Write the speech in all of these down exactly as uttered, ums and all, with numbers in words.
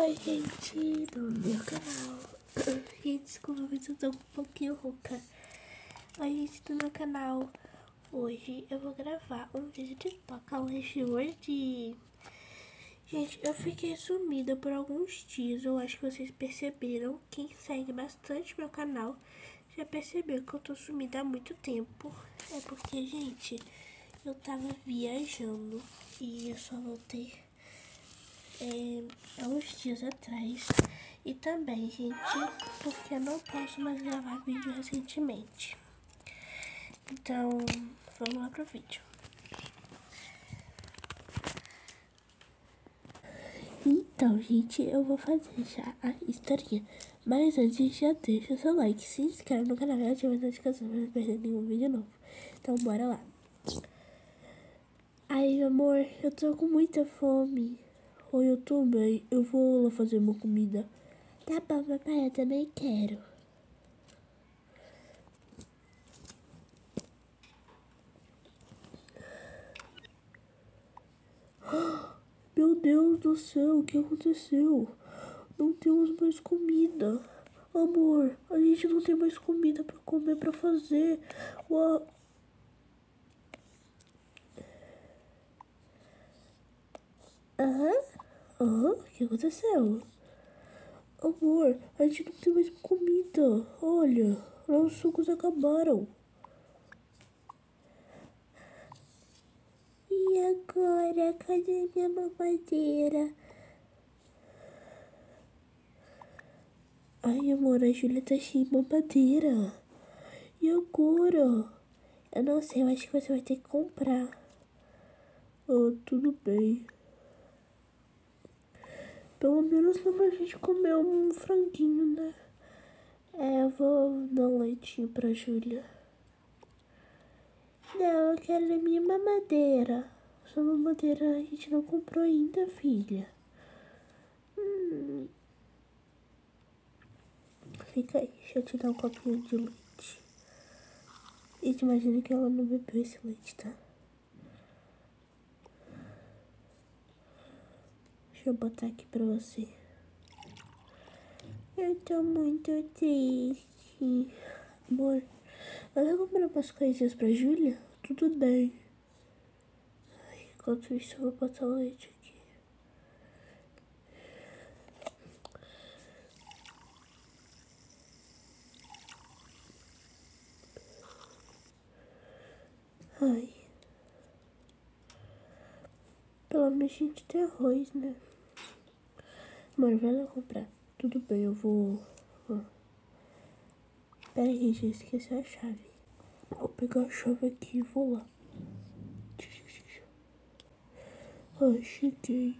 Oi, gente, do meu canal. Gente, desculpa, mas eu tô um pouquinho rouca. Oi, gente, do meu canal. Hoje eu vou gravar um vídeo de toca hoje. Gente, eu fiquei sumida por alguns dias. Eu acho que vocês perceberam. Quem segue bastante meu canal já percebeu que eu tô sumida há muito tempo. É porque, gente, eu tava viajando e eu só voltei É, há uns dias atrás. E também, gente, porque eu não posso mais gravar vídeo recentemente. Então, vamos lá pro vídeo. Então, gente, eu vou fazer já a historinha. Mas antes, já deixa o seu like, se inscreve no canal e ativa as notificações para não perder nenhum vídeo novo. Então, bora lá. Ai, amor, eu tô com muita fome. Oi, eu tô bem. Eu vou lá fazer uma comida. Tá bom, papai, eu também quero. Meu Deus do céu, o que aconteceu? Não temos mais comida. Amor, a gente não tem mais comida pra comer, pra fazer. Uau. Aham? Aham? O que aconteceu? Amor, a gente não tem mais comida. Olha, nossos sucos acabaram. E agora? Cadê minha mamadeira? Ai, amor, a Júlia tá sem mamadeira. E agora? Eu não sei, eu acho que você vai ter que comprar. Ah, tudo bem. Pelo menos dá pra gente comer um franguinho, né? É, eu vou dar um leitinho pra Júlia. Não, eu quero a minha mamadeira. Sua mamadeira a gente não comprou ainda, filha. Hum. Fica aí, deixa eu te dar um copinho de leite. Gente, imagina que ela não bebeu esse leite, tá? Deixa eu botar aqui pra você. Eu tô muito triste. Amor, ela comprou umas coisinhas pra Júlia? Tudo bem. Ai, enquanto isso, eu vou botar o leite aqui. Ai. Pelo menos a gente tem arroz, né? Amor, vai lá comprar. Tudo bem, eu vou... Ó. Pera aí, já esqueci a chave. Vou pegar a chave aqui e vou lá. Ah, cheguei.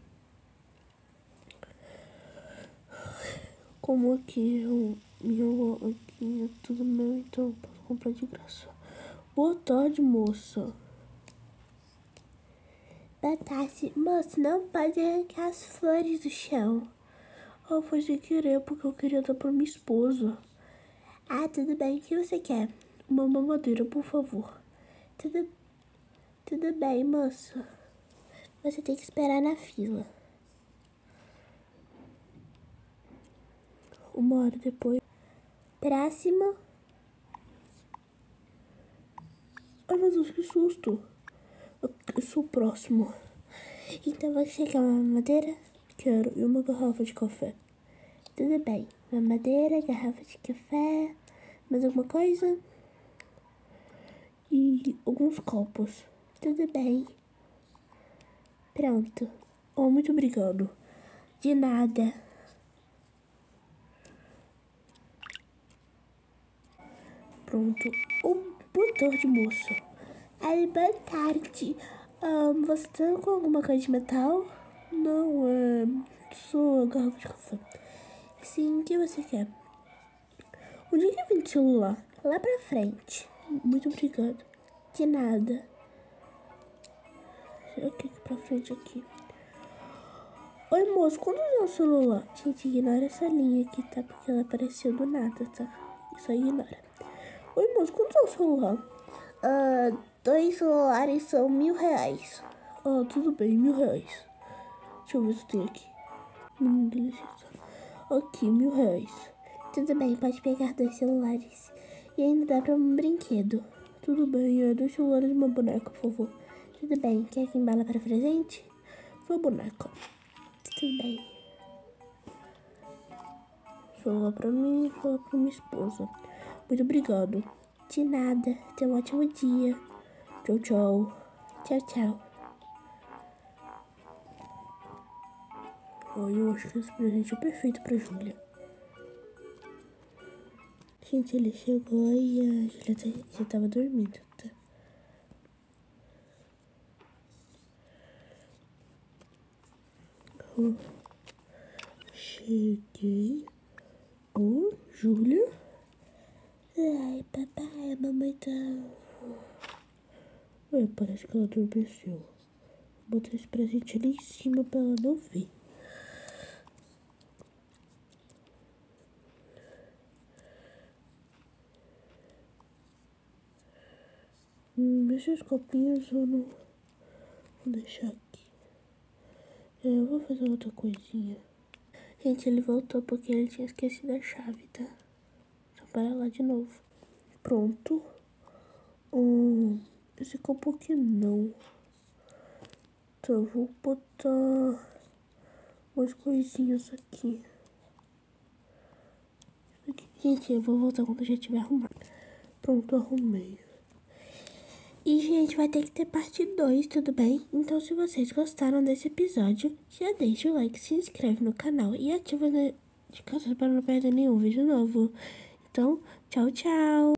Como aqui eu, meu, aqui é tudo meu, então eu posso comprar de graça. Boa tarde, moça. Boa tarde, moça. Não pode arrancar as flores do chão. Ah, foi sem querer, porque eu queria dar pra minha esposa. Ah, tudo bem. O que você quer? Uma mamadeira, por favor. Tudo, tudo bem, moça. Você tem que esperar na fila. Uma hora depois. Próximo. Ai, meu Deus, que susto. Eu, eu sou o próximo. Então você quer uma mamadeira? Quero. E uma garrafa de café. Tudo bem. Mamadeira, garrafa de café. Mais alguma coisa? E alguns copos. Tudo bem. Pronto. Oh, muito obrigado. De nada. Pronto. Oh, boa tarde, moça. Ai, boa tarde. Um, você tá com alguma coisa de metal? Não, é... só a garrafa de café. Sim, o que você quer? Onde é que vem o celular? Lá pra frente. Muito obrigado. De nada. Será que aqui pra frente aqui? Oi, moço, quando é o celular? Gente, ignora essa linha aqui, tá? Porque ela apareceu do nada, tá? Só ignora. Oi, moço, quanto é o celular? Ah, dois celulares são mil reais. Ah, tudo bem, mil reais. Deixa eu ver se tem aqui. Hum, delicioso. Ok, mil reais. Tudo bem, pode pegar dois celulares. E ainda dá pra um brinquedo. Tudo bem, é dois celulares e uma boneca, por favor. Tudo bem, quer que embala para presente? Foi boneca. Tudo bem. Celular pra mim, celular pra minha esposa. Muito obrigado. De nada. Tenha um ótimo dia. Tchau, tchau. Tchau, tchau. Oh, eu acho que esse presente é perfeito pra Júlia. Gente, ele chegou e a Júlia tá, já tava dormindo, tá? Oh, cheguei. Oh, Júlia? Ai, papai, a mamãe tá... É, parece que ela adormeceu. Vou botar esse presente ali em cima pra ela não ver. Hum, esses copinhos eu não vou deixar aqui. É, eu vou fazer outra coisinha. Gente, ele voltou porque ele tinha esquecido a chave, tá? Só para lá de novo. Pronto. Hum, esse copo aqui não. Então eu vou botar umas coisinhas aqui. aqui. Gente, eu vou voltar quando já tiver arrumado. Pronto, arrumei. E, gente, vai ter que ter parte dois, tudo bem? Então, se vocês gostaram desse episódio, já deixa o like, se inscreve no canal e ativa as notificações para não perder nenhum vídeo novo. Então, tchau, tchau!